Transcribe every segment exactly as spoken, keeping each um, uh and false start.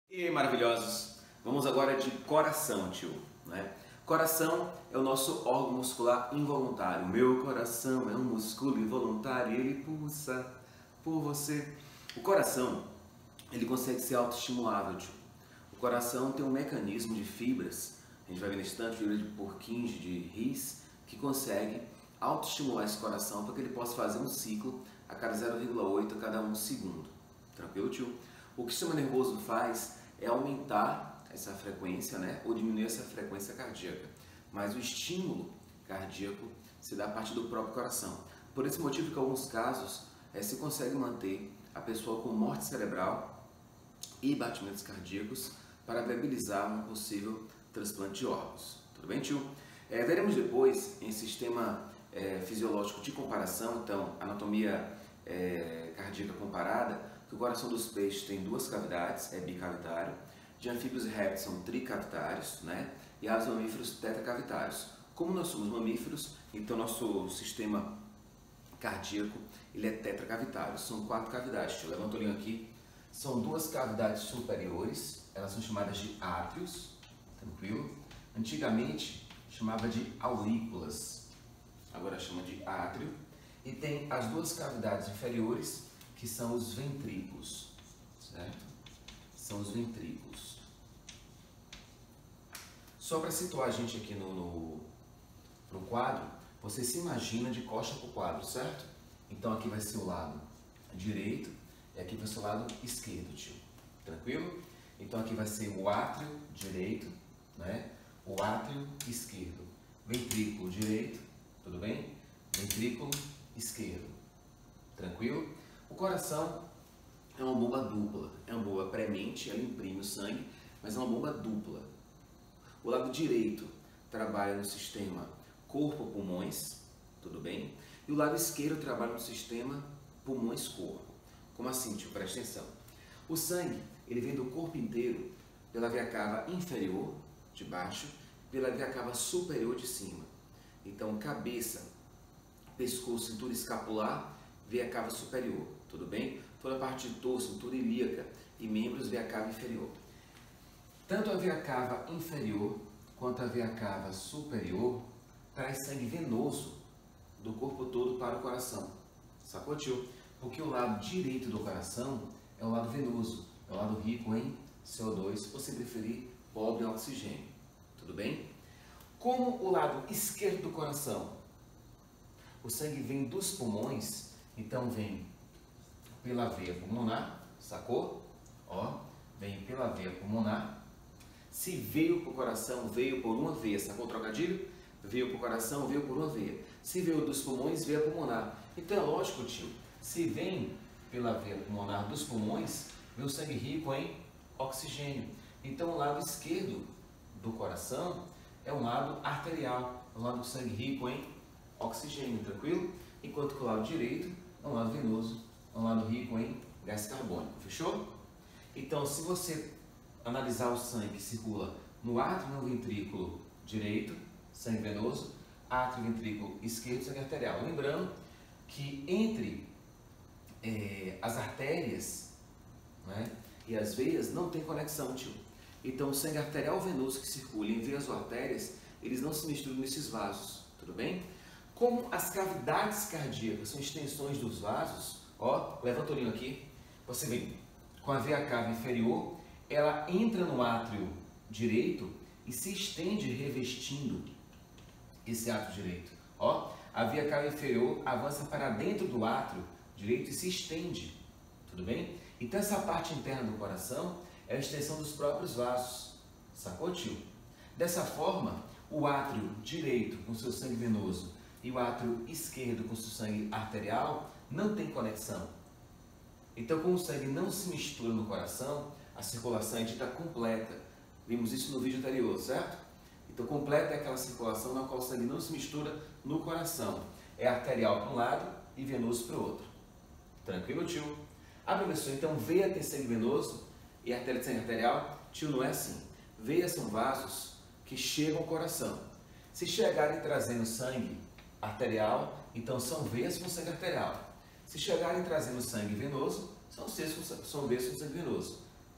E aí, maravilhosos! Vamos agora de coração, tio, né? Coração é o nosso órgão muscular involuntário. Meu coração é um músculo involuntário e ele pulsa por você. O coração, ele consegue ser autoestimulável, tio. O coração tem um mecanismo de fibras, a gente vai ver nesse instante, fibra de Purkinje, de His, que consegue autoestimular esse coração para que ele possa fazer um ciclo a cada zero vírgula oito a cada um segundo. Tranquilo, tio? O que o sistema nervoso faz é aumentar essa frequência, né, ou diminuir essa frequência cardíaca. Mas o estímulo cardíaco se dá a partir do próprio coração. Por esse motivo que em alguns casos é, se consegue manter a pessoa com morte cerebral e batimentos cardíacos para viabilizar um possível transplante de órgãos. Tudo bem, tio? É, veremos depois em sistema é, fisiológico de comparação, então anatomia é, cardíaca comparada, que o coração dos peixes tem duas cavidades, é bicavitário, de anfíbios e répteis são tricavitários, né? E aves mamíferos tetracavitários. Como nós somos mamíferos, então nosso sistema cardíaco ele é tetracavitário, são quatro cavidades. Tio, levanta o olhinho aqui, são duas cavidades superiores, elas são chamadas de átrios, tranquilo? Antigamente chamava de aurículas, agora chama de átrio, e tem as duas cavidades inferiores, que são os ventrículos, certo? São os ventrículos. Só para situar a gente aqui no, no, no quadro, você se imagina de costa para o quadro, certo? Então aqui vai ser o lado direito e aqui vai ser o lado esquerdo, tio. Tranquilo? Então aqui vai ser o átrio direito, né? O átrio esquerdo. Ventrículo direito, tudo bem? Ventrículo esquerdo. Tranquilo? O coração é uma bomba dupla, é uma bomba premente, ela imprime o sangue, mas é uma bomba dupla. O lado direito trabalha no sistema corpo-pulmões, tudo bem? E o lado esquerdo trabalha no sistema pulmões-corpo. Como assim, tio? Presta atenção. O sangue, ele vem do corpo inteiro pela veia cava inferior, de baixo, pela veia cava superior, de cima. Então, cabeça, pescoço, cintura escapular, veia cava superior, tudo bem? Toda a parte de torso, cintura ilíaca e membros, veia cava inferior. Tanto a veia cava inferior quanto a veia cava superior traz sangue venoso do corpo todo para o coração. Sacou, tio? Porque o lado direito do coração é o lado venoso, é o lado rico em C O dois, ou se preferir, pobre em oxigênio. Tudo bem? Como o lado esquerdo do coração, o sangue vem dos pulmões, então vem pela veia pulmonar, sacou? Ó, vem pela veia pulmonar. Se veio para o coração, veio por uma veia, sacou o trocadilho? Veio para o coração, veio por uma veia. Se veio dos pulmões, veio pulmonar. Então é lógico, tio, se vem pela veia pulmonar dos pulmões, vem o sangue rico em oxigênio. Então o lado esquerdo do coração é um lado arterial, é um lado do sangue rico em oxigênio, tranquilo? Enquanto que o lado direito é um lado venoso, é um lado rico em gás carbônico, fechou? Então, se você analisar o sangue que circula no átrio e no ventrículo direito, sangue venoso, átrio e ventrículo esquerdo, sangue arterial. Lembrando que entre é, as artérias, né, e as veias não tem conexão, tio. Então, o sangue arterial venoso que circula em veias ou artérias, eles não se misturam nesses vasos, tudo bem? Como as cavidades cardíacas são extensões dos vasos, ó, levanta o olhinho aqui, você vem com a veia cava inferior, ela entra no átrio direito e se estende revestindo esse átrio direito. Ó, a veia cava inferior avança para dentro do átrio direito e se estende, tudo bem? Então essa parte interna do coração é a extensão dos próprios vasos, sacou, tio? Dessa forma, o átrio direito com seu sangue venoso e o átrio esquerdo com seu sangue arterial não tem conexão. Então, como o sangue não se mistura no coração, a circulação é dita completa. Vimos isso no vídeo anterior, certo? Então, completa é aquela circulação na qual o sangue não se mistura no coração. É arterial para um lado e venoso para o outro. Tranquilo, tio? Ah, professor, então veia tem sangue venoso e artéria tem sangue arterial? Tio, não é assim. Veias são vasos que chegam ao coração. Se chegarem trazendo sangue arterial, então são veias com sangue arterial. Se chegarem trazendo sangue venoso, são, são veias com sangue venoso.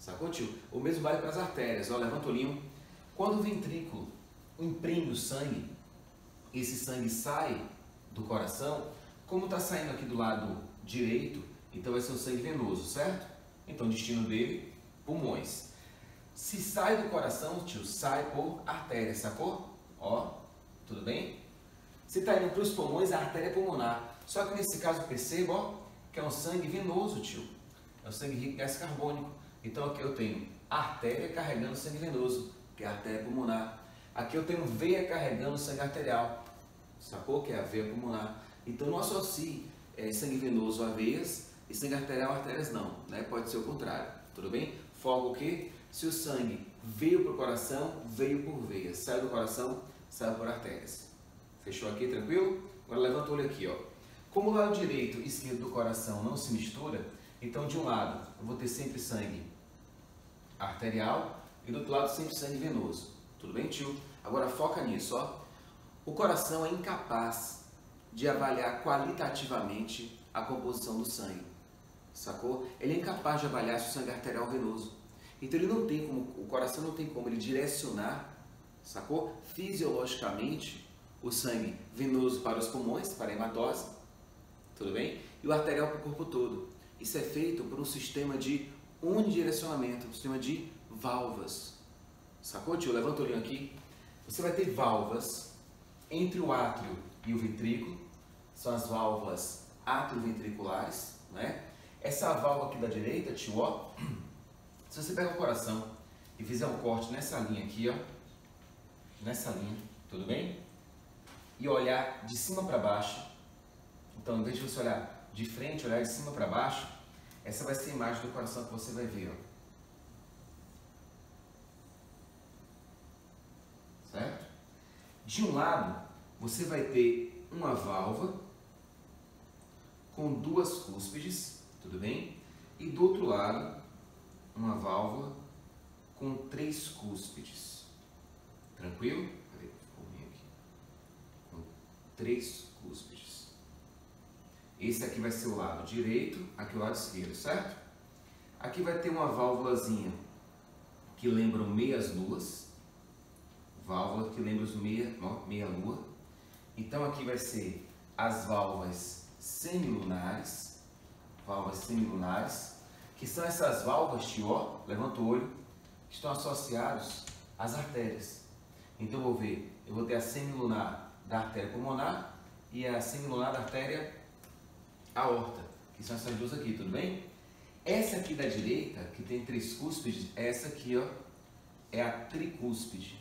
Sacou, tio? O mesmo vale para as artérias. Ó, levanta o olhinho. Quando o ventrículo imprime o sangue, esse sangue sai do coração, como está saindo aqui do lado direito, então vai ser o sangue venoso, certo? Então, o destino dele, pulmões. Se sai do coração, tio, sai por artéria, sacou? Ó, tudo bem? Se está indo para os pulmões, a artéria pulmonar. Só que nesse caso, perceba, ó, que é um sangue venoso, tio. É um sangue rico em gás carbônico. Então aqui eu tenho artéria carregando sangue venoso, que é a artéria pulmonar. Aqui eu tenho veia carregando sangue arterial, sacou? Que é a veia pulmonar. Então não associe é, sangue venoso a veias e sangue arterial a artérias não, né? Pode ser o contrário, tudo bem? Foca o quê? Se o sangue veio para o coração, veio por veias. Saiu do coração, saiu por artérias. Fechou aqui, tranquilo? Agora levanta o olho aqui, ó. Como o lado direito e esquerdo do coração não se mistura, então de um lado eu vou ter sempre sangue arterial e do outro lado sempre sangue venoso. Tudo bem, tio? Agora foca nisso, ó. O coração é incapaz de avaliar qualitativamente a composição do sangue, sacou? Ele é incapaz de avaliar se o sangue arterial é venoso. Então ele não tem como, o coração não tem como ele direcionar, sacou? Fisiologicamente o sangue venoso para os pulmões, para a hematose, tudo bem? E o arterial para o corpo todo. Isso é feito por um sistema de unidirecionamento, um sistema de válvulas. Sacou, tio? Levanta o olhinho aqui. Você vai ter válvulas entre o átrio e o ventrículo. São as válvulas atrioventriculares, né? Essa válvula aqui da direita, tio, ó. Se você pegar o coração e fizer um corte nessa linha aqui, ó. Nessa linha, tudo bem? E olhar de cima para baixo. Então, em vez de você olhar de frente, olhar de cima para baixo, essa vai ser a imagem do coração que você vai ver, ó. Certo? De um lado, você vai ter uma válvula com duas cúspides, tudo bem? E do outro lado, uma válvula com três cúspides. Tranquilo? Cadê? Ficou ruim aqui. Com três cúspides. Esse aqui vai ser o lado direito, aqui o lado esquerdo, certo? Aqui vai ter uma válvulazinha que lembra meias luas. Válvula que lembra os meia, ó, meia lua. Então aqui vai ser as válvulas semilunares. Válvulas semilunares. Que são essas válvulas, tio, ó, levanta o olho, que estão associadas às artérias. Então eu vou ver, eu vou ter a semilunar da artéria pulmonar e a semilunar da artéria aorta, que são essas duas aqui, tudo bem? Essa aqui da direita, que tem três cúspides, essa aqui, ó, é a tricúspide.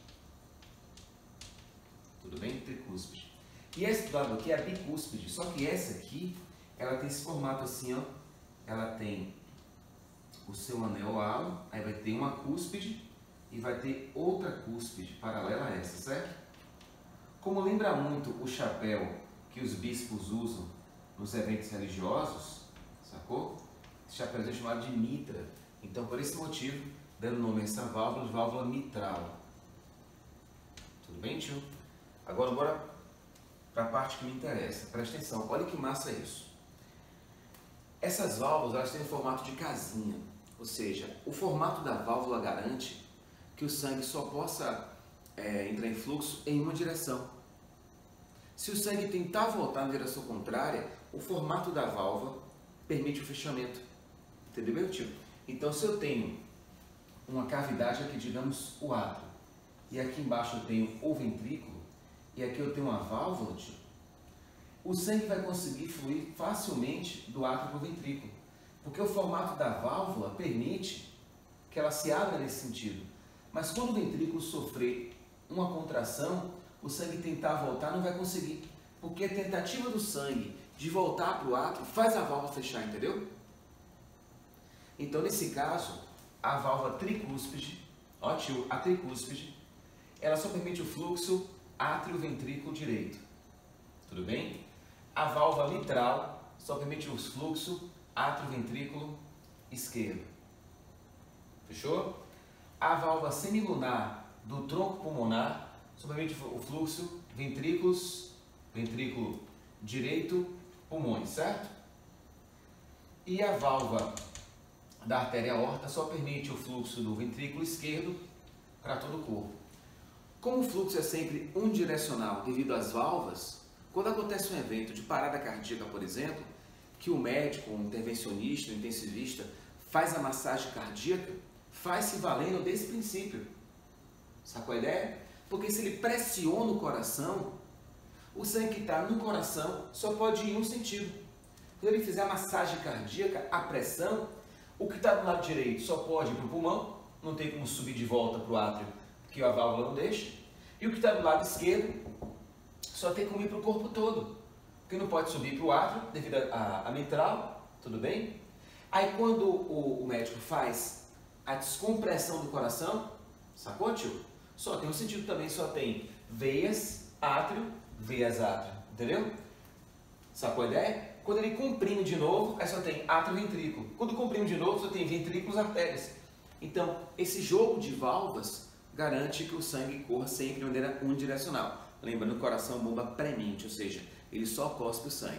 Tudo bem? Tricúspide. E esse do lado aqui é a bicúspide, só que essa aqui, ela tem esse formato assim, ó. Ela tem o seu anel halo, aí vai ter uma cúspide e vai ter outra cúspide paralela a essa, certo? Como lembra muito o chapéu que os bispos usam nos eventos religiosos, sacou? Esse chapéu é chamado de mitra. Então, por esse motivo, dando nome a essa válvula de válvula mitral. Tudo bem, tio? Agora, bora para a parte que me interessa. Presta atenção, olha que massa isso. Essas válvulas, elas têm um formato de casinha. Ou seja, o formato da válvula garante que o sangue só possa é, entrar em fluxo em uma direção. Se o sangue tentar voltar na direção contrária, o formato da válvula permite o fechamento. Entendeu, meu tio? Então, se eu tenho uma cavidade aqui, digamos, o átrio, e aqui embaixo eu tenho o ventrículo, e aqui eu tenho uma válvula, tio, o sangue vai conseguir fluir facilmente do átrio para o ventrículo, porque o formato da válvula permite que ela se abra nesse sentido. Mas quando o ventrículo sofrer uma contração, o sangue tentar voltar não vai conseguir, porque a tentativa do sangue de voltar para o átrio faz a válvula fechar, entendeu? Então, nesse caso, a válvula tricúspide, ó tio, a tricúspide, ela só permite o fluxo átrio-ventrículo direito, tudo bem? A válvula mitral só permite o fluxo átrio-ventrículo esquerdo, fechou? A válvula semilunar do tronco pulmonar só permite o fluxo ventrículos, ventrículo direito, pulmões, certo? E a válvula da artéria aorta só permite o fluxo do ventrículo esquerdo para todo o corpo. Como o fluxo é sempre unidirecional devido às válvulas, quando acontece um evento de parada cardíaca, por exemplo, que o médico, o intervencionista, o intensivista faz a massagem cardíaca, faz se valendo desse princípio. Sacou a ideia? Porque se ele pressiona o coração, o sangue que está no coração só pode ir em um sentido. Quando ele fizer a massagem cardíaca, a pressão, o que está do lado direito só pode ir para o pulmão, não tem como subir de volta para o átrio, porque a válvula não deixa. E o que está do lado esquerdo só tem como ir para o corpo todo, porque não pode subir para o átrio devido à mitral, tudo bem? Aí quando o, o médico faz a descompressão do coração, sacou, tio? Só tem um sentido também, só tem veias, átrio, veias, átrio, entendeu? Sacou a ideia? Quando ele comprime de novo, aí só tem átrio e ventrículo. Quando comprime de novo, só tem ventrículos e artérias. Então, esse jogo de válvulas garante que o sangue corra sempre de maneira unidirecional. Lembrando que o coração bomba premente, ou seja, ele só cospe o sangue.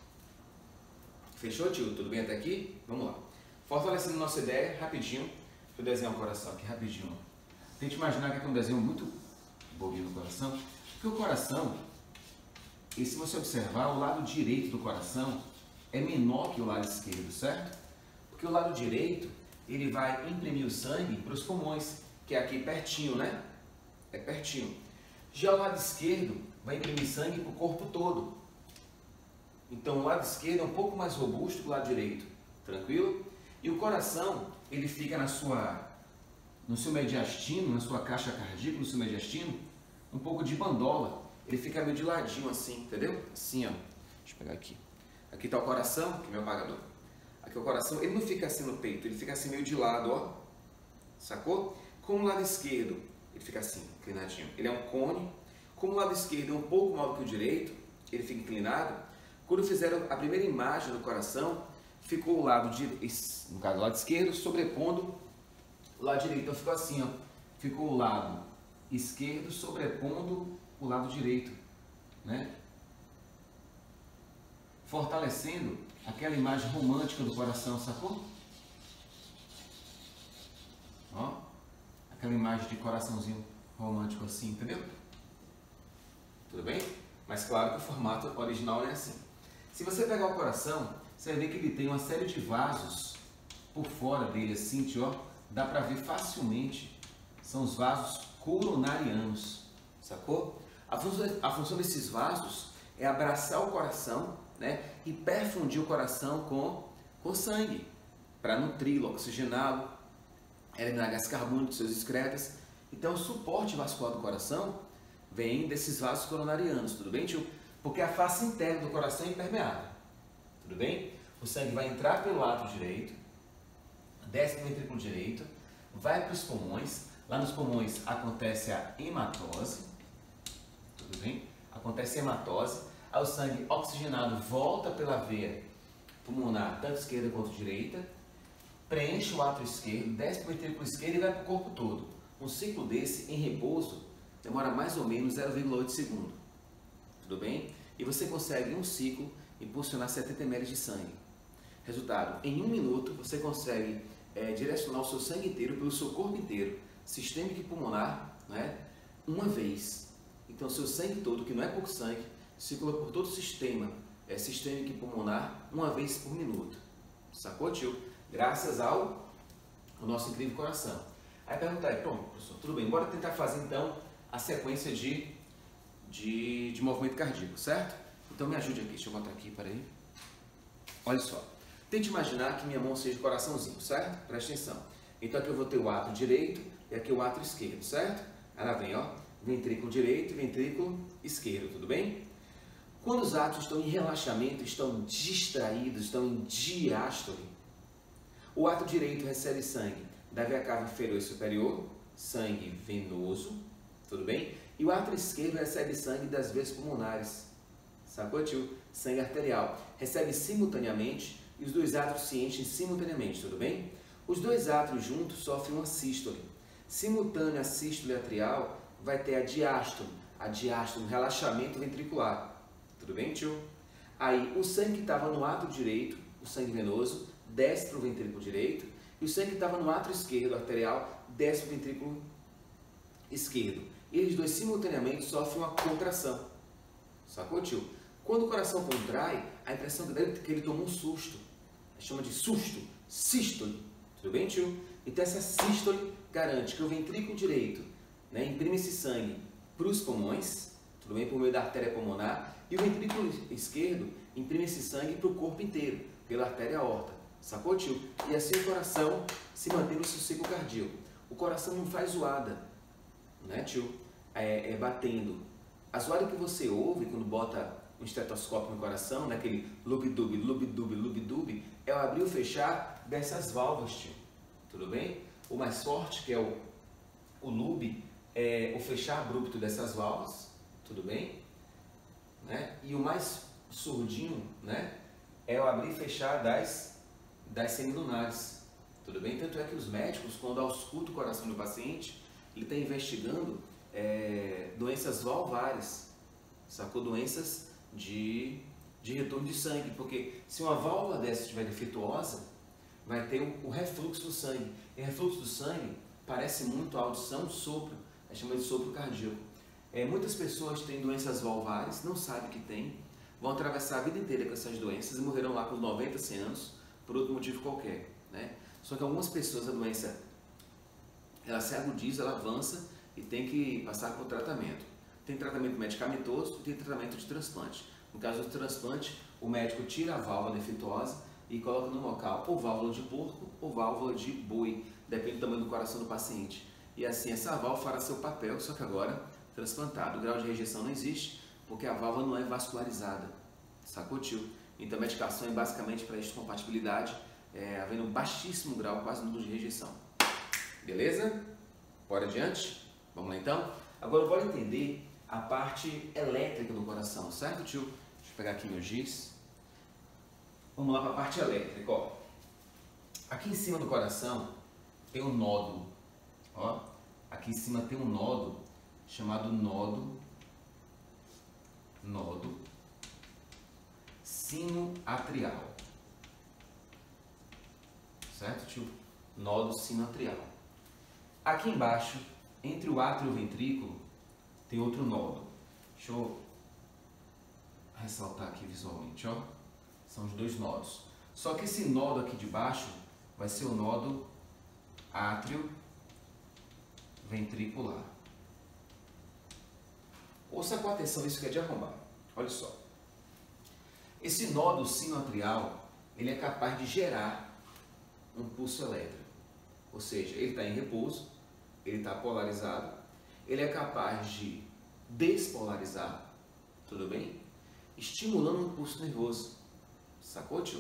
Fechou, tio? Tudo bem até aqui? Vamos lá. Fortalecendo nossa ideia, rapidinho. Deixa eu desenhar o coração aqui, rapidinho. Tente imaginar que é um desenho muito bobinho no coração. Porque o coração, e se você observar, o lado direito do coração é menor que o lado esquerdo, certo? Porque o lado direito, ele vai imprimir o sangue para os pulmões, que é aqui pertinho, né? É pertinho. Já o lado esquerdo vai imprimir sangue para o corpo todo. Então o lado esquerdo é um pouco mais robusto que o lado direito, tranquilo? E o coração, ele fica na sua, no seu mediastino, na sua caixa cardíaca, no seu mediastino, um pouco de bandola. Ele fica meio de ladinho assim, entendeu? Assim, ó. Deixa eu pegar aqui. Aqui está o coração, que é meu apagador. Aqui é o coração, ele não fica assim no peito, ele fica assim meio de lado, ó. Sacou? Como o lado esquerdo, ele fica assim, inclinadinho. Ele é um cone. Como o lado esquerdo é um pouco maior que o direito, ele fica inclinado. Quando fizeram a primeira imagem do coração, ficou o lado, de, no caso, o lado esquerdo, sobrepondo o lado direito. Então ficou assim, ó. Ficou o lado esquerdo sobrepondo o lado direito, né? Fortalecendo aquela imagem romântica do coração, sacou? Ó, aquela imagem de coraçãozinho romântico assim, entendeu? Tudo bem? Mas claro que o formato original não é assim. Se você pegar o coração, você vai ver que ele tem uma série de vasos por fora dele, assim, ó, dá pra ver facilmente. São os vasos coronarianos, sacou? A função, a função desses vasos é abraçar o coração, né, e perfundir o coração com, com sangue, para nutri-lo, oxigená-lo, eliminar gás carbônico, seus excretas. Então, o suporte vascular do coração vem desses vasos coronarianos, tudo bem, tio? Porque a face interna do coração é impermeável, tudo bem? O sangue vai entrar pelo lado direito, desce para o ventrículo direito, vai para os pulmões. Lá nos pulmões acontece a hematose, tudo bem? Acontece a hematose, aí o sangue oxigenado volta pela veia pulmonar, tanto esquerda quanto direita, preenche o átrio esquerdo, desce para o ventrículo esquerdo e vai para o corpo todo. Um ciclo desse, em repouso, demora mais ou menos zero vírgula oito segundos, tudo bem? E você consegue, em um ciclo, impulsionar setenta mililitros de sangue. Resultado, em um minuto você consegue é, direcionar o seu sangue inteiro pelo seu corpo inteiro, sistêmico e pulmonar, né, uma vez. Então, seu sangue todo, que não é pouco sangue, circula por todo o sistema é, sistêmico e pulmonar uma vez por minuto. Sacou, tio? Graças ao, ao nosso incrível coração. Aí pergunta aí, pronto, professor, tudo bem, bora tentar fazer então a sequência de, de, de movimento cardíaco, certo? Então me ajude aqui, deixa eu botar aqui, peraí. Olha só, tente imaginar que minha mão seja o coraçãozinho, certo? Presta atenção. Então aqui eu vou ter o átrio direito e aqui o átrio esquerdo, certo? Ela vem, ó, ventrículo direito e ventrículo esquerdo, tudo bem? Quando os átrios estão em relaxamento, estão distraídos, estão em diástole, o átrio direito recebe sangue da veia cava inferior e superior, sangue venoso, tudo bem? E o átrio esquerdo recebe sangue das veias pulmonares, sacou, tio? Sangue arterial. Recebe simultaneamente e os dois átrios se enchem simultaneamente, tudo bem? Os dois átrios juntos sofrem uma sístole. Simultânea à sístole atrial vai ter a diástole, a diástole, relaxamento ventricular, tudo bem, tio? Aí o sangue que estava no átrio direito, o sangue venoso, desce para o ventrículo direito E o sangue que estava no átrio esquerdo arterial desce para o ventrículo esquerdo. Eles dois simultaneamente sofrem uma contração. Sacou, tio? Quando o coração contrai, a impressão que dá é que ele tomou um susto. A gente chama de susto, sístole. Tudo bem, tio? Então essa sístole garante que o ventrículo direito, né, imprime esse sangue para os pulmões, tudo bem, por meio da artéria pulmonar, e o ventrículo esquerdo imprime esse sangue para o corpo inteiro, pela artéria aorta. Sacou, tio? E assim o coração se mantém no sossego cardíaco. O coração não faz zoada, né, tio? É, é batendo. A zoada que você ouve quando bota um estetoscópio no coração, né, aquele lub-dub, lub-dub, lub-dub, é o abrir e o fechar dessas válvulas, tio. Tudo bem? O mais forte, que é o, o lube, é o fechar abrupto dessas válvulas, tudo bem? Né? E o mais surdinho, né, é o abrir e fechar das, das semilunares, tudo bem? Tanto é que os médicos, quando auscultam o coração do paciente, ele está investigando é, doenças valvares, sacou? Doenças de, de retorno de sangue, porque se uma válvula dessa estiver defeituosa, vai ter o, o refluxo do sangue. E refluxo do sangue parece muito a audição, sopro, é chamado de sopro cardíaco. É, muitas pessoas têm doenças valvares, não sabem que tem, vão atravessar a vida inteira com essas doenças e morrerão lá com noventa, cem anos, por outro motivo qualquer, né? Só que algumas pessoas a doença, ela se agudiza, ela avança e tem que passar por tratamento. Tem tratamento medicamentoso e tem tratamento de transplante. No caso do transplante, o médico tira a válvula defeituosa e coloca no local ou válvula de porco ou válvula de boi, depende do tamanho do coração do paciente. E assim essa válvula fará seu papel, só que agora transplantado. O grau de rejeição não existe porque a válvula não é vascularizada, sacou, tio? Então a medicação é basicamente para histocompatibilidade, é, havendo baixíssimo grau, quase nulo de rejeição. Beleza? Bora adiante? Vamos lá então? Agora bora entender a parte elétrica do coração, certo, tio? Deixa eu pegar aqui meu giz. Vamos lá para a parte elétrica, ó. Aqui em cima do coração tem um nódulo, ó. Aqui em cima tem um nódulo chamado nódo, nódo sinoatrial, certo, tio? Nódo sinoatrial. Aqui embaixo, entre o átrio e o ventrículo, tem outro nódo. Deixa eu ressaltar aqui visualmente, ó. São os dois nódos. Só que esse nódo aqui de baixo vai ser o nódo átrio ventricular. Ouça com atenção isso que é de arrombar. Olha só. Esse nódo sinoatrial, ele é capaz de gerar um pulso elétrico. Ou seja, ele está em repouso, ele está polarizado, ele é capaz de despolarizar, tudo bem? Estimulando um pulso nervoso. Sacou, tio?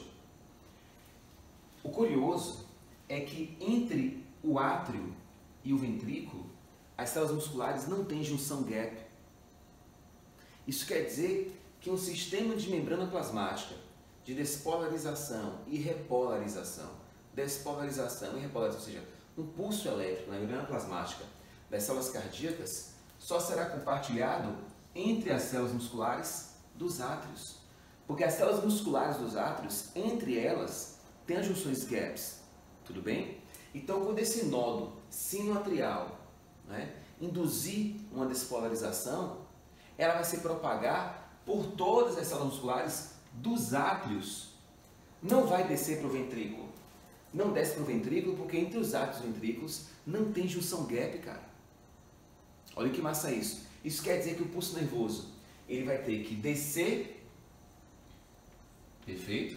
O curioso é que entre o átrio e o ventrículo, as células musculares não têm junção gap. Isso quer dizer que um sistema de membrana plasmática de despolarização e repolarização, despolarização e repolarização, ou seja, um pulso elétrico na membrana plasmática das células cardíacas só será compartilhado entre as células musculares dos átrios. Porque as células musculares dos átrios, entre elas, têm as junções gaps, tudo bem? Então, quando esse nódo sinoatrial, né, induzir uma despolarização, ela vai se propagar por todas as células musculares dos átrios. Não vai descer para o ventrículo. Não desce para o ventrículo porque entre os átrios e os ventrículos não tem junção gap, cara. Olha que massa isso. Isso quer dizer que o pulso nervoso, ele vai ter que descer, perfeito,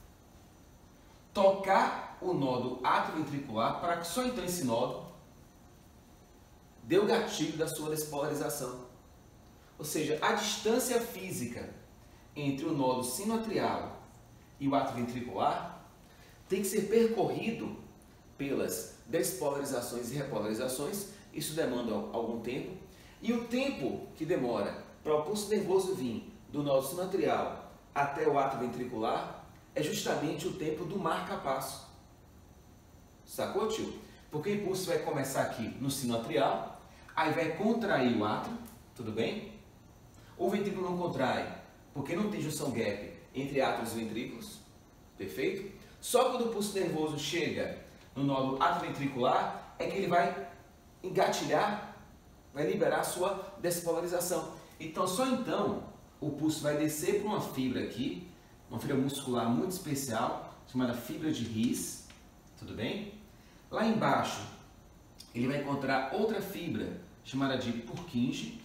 tocar o nódo atrioventricular para que só então esse nódo dê o gatilho da sua despolarização. Ou seja, a distância física entre o nódo sinoatrial e o atrioventricular tem que ser percorrido pelas despolarizações e repolarizações. Isso demanda algum tempo. E o tempo que demora para o pulso nervoso vir do nódo sinoatrial até o atrioventricular é justamente o tempo do marca-passo. Sacou, tio? Porque o impulso vai começar aqui no sinoatrial, aí vai contrair o átrio, tudo bem? O ventrículo não contrai, porque não tem junção gap entre átrios e ventrículos, perfeito? Só quando o pulso nervoso chega no nódulo atrioventricular é que ele vai engatilhar, vai liberar a sua despolarização. Então, só então, o pulso vai descer para uma fibra aqui, uma fibra muscular muito especial, chamada fibra de His, tudo bem? Lá embaixo, ele vai encontrar outra fibra, chamada de Purkinje.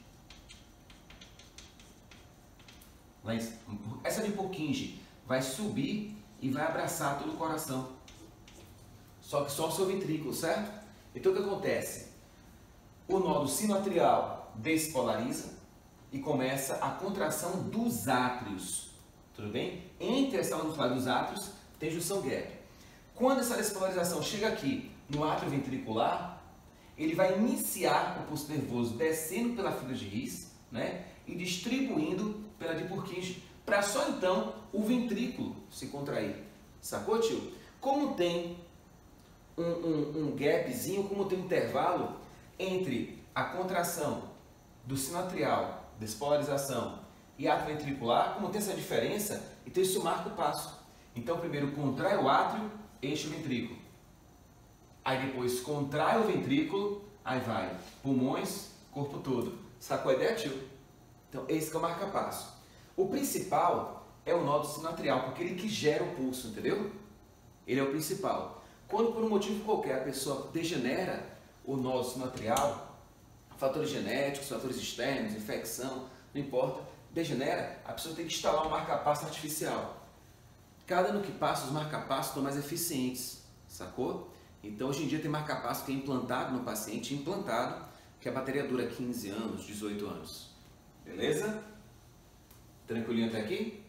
Essa de Purkinje vai subir e vai abraçar todo o coração. Só que só o seu ventrículo, certo? Então o que acontece? O nódulo sinoatrial despolariza e começa a contração dos átrios. Tudo bem? Entre as células musculares dos átrios tem junção gap. Quando essa despolarização chega aqui no átrio ventricular, ele vai iniciar o pulso nervoso descendo pela fibra de His, né? E distribuindo pela de Purkinje, para só então o ventrículo se contrair. Sacou, tio? Como tem um, um, um gapzinho, como tem um intervalo entre a contração do sinoatrial, despolarização, e átrio ventricular, como tem essa diferença, então isso marca o passo. Então primeiro contrai o átrio, enche o ventrículo. Aí depois contrai o ventrículo, aí vai pulmões, corpo todo. Sacou a ideia, tio? Então esse que é o marca-passo. O principal é o nódulo sinoatrial, porque ele que gera o pulso, entendeu? Ele é o principal. Quando por um motivo qualquer a pessoa degenera o nódulo sinoatrial, fatores genéticos, fatores externos, infecção, não importa, degenera, a pessoa tem que instalar um marca-passo artificial. Cada ano que passa, os marca-passos estão mais eficientes, sacou? Então hoje em dia tem marca-passo que é implantado no paciente, implantado, que a bateria dura quinze anos, dezoito anos. Beleza? Tranquilinho até aqui?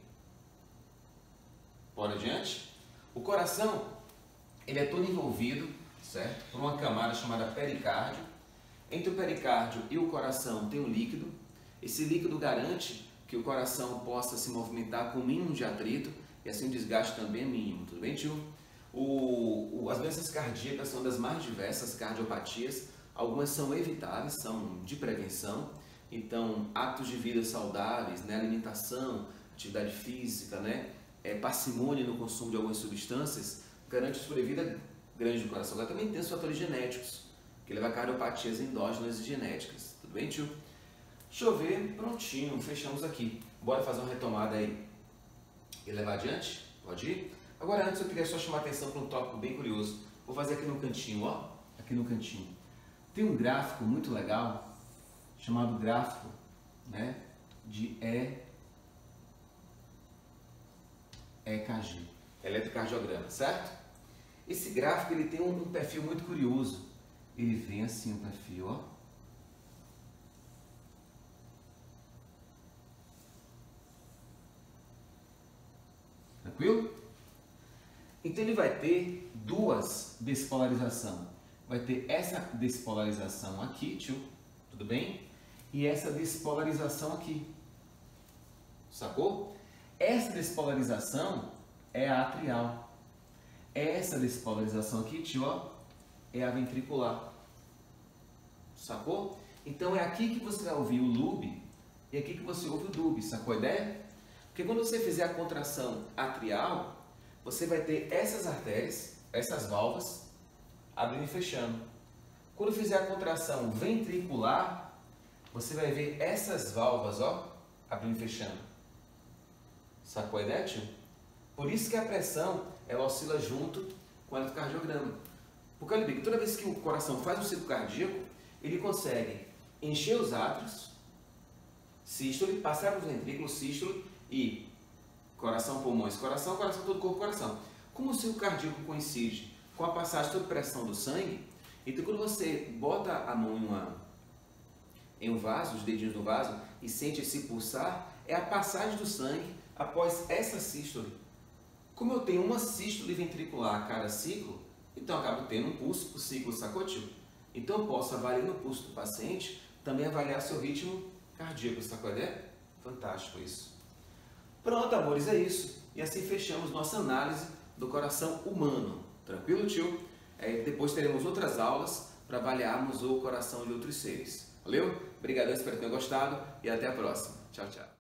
Bora adiante? O coração, ele é todo envolvido, certo? Por uma camada chamada pericárdio. Entre o pericárdio e o coração tem um líquido. Esse líquido garante que o coração possa se movimentar com o mínimo de atrito e assim o desgaste também é mínimo, tudo bem, tio? O, o, as doenças cardíacas são das mais diversas, cardiopatias. Algumas são evitáveis, são de prevenção. Então, hábitos de vida saudáveis, né, alimentação, atividade física, né, é, parcimônia no consumo de algumas substâncias, garante sobrevida grande do coração. Agora também tem os fatores genéticos, que levam a cardiopatias endógenas e genéticas. Tudo bem, tio? Deixa eu ver, prontinho, fechamos aqui. Bora fazer uma retomada aí e levar adiante? Pode ir? Agora, antes eu queria só chamar a atenção para um tópico bem curioso. Vou fazer aqui no cantinho, ó, aqui no cantinho. Tem um gráfico muito legal, chamado gráfico, né, de E E K G, eletrocardiograma, certo? Esse gráfico ele tem um, um perfil muito curioso. Ele vem assim o perfil, ó. Tranquilo? Então ele vai ter duas despolarizações. Vai ter essa despolarização aqui, tio, tudo bem? E essa despolarização aqui, sacou? Essa despolarização é a atrial. Essa despolarização aqui, tio, ó, é a ventricular, sacou? Então é aqui que você vai ouvir o lube e aqui que você ouve o dube, sacou a ideia? Porque quando você fizer a contração atrial, você vai ter essas artérias, essas válvulas, abrindo e fechando. Quando fizer a contração ventricular, você vai ver essas válvulas, ó, abrindo e fechando. Sacou a ideia, tio? Por isso que a pressão, ela oscila junto com o eletrocardiograma. Porque olha bem, toda vez que o coração faz um ciclo cardíaco, ele consegue encher os átrios, sístole, passar para os ventrículos, sístole e coração, pulmões, coração, coração, todo corpo, coração. Como o ciclo cardíaco coincide com a passagem de toda pressão do sangue, então quando você bota a mão em, uma, em um vaso, os dedinhos no vaso, e sente esse pulsar, é a passagem do sangue após essa sístole. Como eu tenho uma sístole ventricular a cada ciclo, então eu acabo tendo um pulso por ciclo, sacou, tio? Então eu posso, avaliando o pulso do paciente, também avaliar seu ritmo cardíaco, sacou a ideia? Fantástico isso. Pronto, amores, é isso. E assim fechamos nossa análise do coração humano. Tranquilo, tio? É, depois teremos outras aulas para avaliarmos o coração de outros seres. Valeu? Obrigado, espero que tenham gostado e até a próxima. Tchau, tchau.